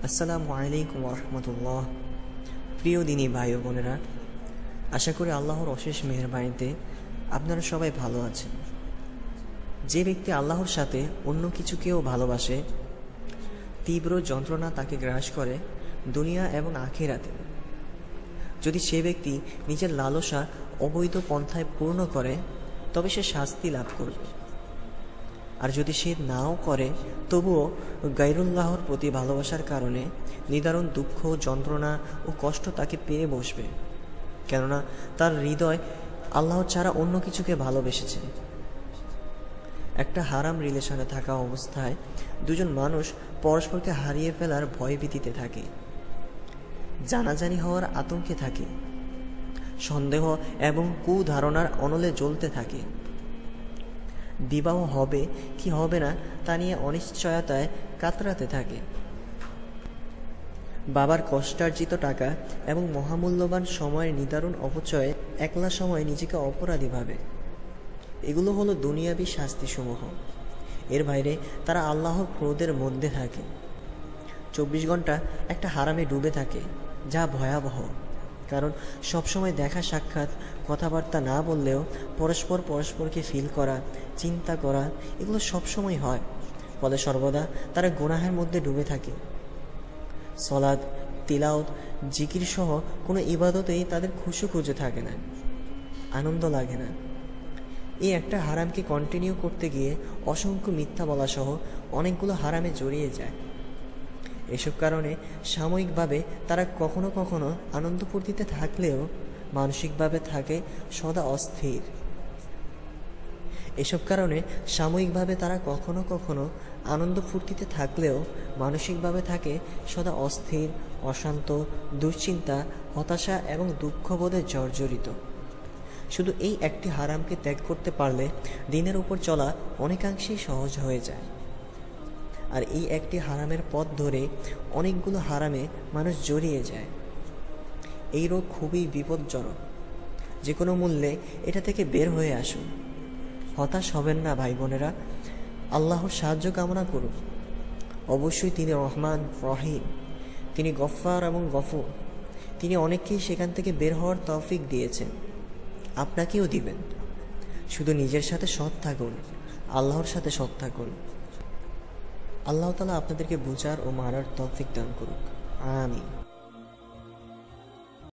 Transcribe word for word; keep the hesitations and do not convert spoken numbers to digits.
আসসালামু আলাইকুম রহমতুল্লাহ। প্রিয় দিনী ভাই ও বোনেরা, আশা করি আল্লাহর অশেষ মেহেরবানিতে আপনারা সবাই ভালো আছেন। যে ব্যক্তি আল্লাহর সাথে অন্য কিছুকেও ভালোবাসে, তীব্র যন্ত্রণা তাকে গ্রাস করে দুনিয়া এবং আখিরাতে। যদি সে ব্যক্তি নিজের লালসা অবৈধ পন্থায় পূর্ণ করে, তবে সে শাস্তি লাভ করবে। আর যদি সে নাও করে, তবুও গায়রুল্লাহর প্রতি ভালোবাসার কারণে নিদারুণ দুঃখ, যন্ত্রণা ও কষ্ট তাকে পেয়ে বসবে, কেননা তার হৃদয় আল্লাহ ছাড়া অন্য কিছুকে ভালোবেসেছে। একটা হারাম রিলেশনে থাকা অবস্থায় দুজন মানুষ পরস্পরকে হারিয়ে ফেলার ভয়ভীতিতে থাকে, জানাজানি হওয়ার আতঙ্কে থাকে, সন্দেহ এবং কুধারণার অনলে জ্বলতে থাকে। বিবাহ হবে কি হবে না তা নিয়ে অনিশ্চয়তায় কাতরাতে থাকে। বাবার কষ্টার্জিত টাকা এবং মহামূল্যবান সময়ের নিদারুণ অপচয়ে একলা সময় নিজেকে অপরাধী ভাবে। এগুলো হলো দুনিয়াবী শাস্তিসমূহ। এর বাইরে তারা আল্লাহর ক্রোধের মধ্যে থাকে, চব্বিশ ঘন্টা একটা হারামে ডুবে থাকে, যা ভয়াবহ। কারণ সবসময় দেখা সাক্ষাৎ, কথাবার্তা না বললেও পরস্পর পরস্পরকে ফিল করা, চিন্তা করা, এগুলো সবসময় হয়। ফলে সর্বদা তারা গুনাহের মধ্যে ডুবে থাকে। সলাদ, তিলাওয়াত, জিকির সহ কোনো ইবাদতেই তাদের খুশি খুঁজে থাকে না, আনন্দ লাগে না। এই একটা হারামকে কন্টিনিউ করতে গিয়ে অসংখ্য মিথ্যা বলা সহ অনেকগুলো হারামে জড়িয়ে যায়। এসব কারণে সাময়িকভাবে তারা কখনো কখনো আনন্দ ফুর্তিতে থাকলেও মানসিকভাবে থাকে সদা অস্থির। এসব কারণে সাময়িকভাবে তারা কখনো কখনো আনন্দ ফুর্তিতে থাকলেও মানসিকভাবে থাকে সদা অস্থির, অশান্ত, দুশ্চিন্তা, হতাশা এবং দুঃখবোধে জর্জরিত। শুধু এই একটি হারামকে ত্যাগ করতে পারলে দিনের উপর চলা অনেকাংশেই সহজ হয়ে যায়। আর এই একটি হারামের পথ ধরে অনেকগুলো হারামে মানুষ জড়িয়ে যায়। এই রোগ খুবই বিপজ্জনক। যে কোনো মূল্যে এটা থেকে বের হয়ে আসুন। হতাশ হবেন না ভাই বোনেরা, আল্লাহর সাহায্য কামনা করুন। অবশ্যই তিনি রহমান, রহিম, তিনি গফফার এবং গফুর। তিনি অনেককেই সেখান থেকে বের হওয়ার তৌফিক দিয়েছেন, আপনাকেও দিবেন। শুধু নিজের সাথে সৎ থাকুন, আল্লাহর সাথে সৎ থাকুন। আল্লাহ তাআলা আপনাদেরকে বুঝার ও মানার তৌফিক দান করুক। আমিন।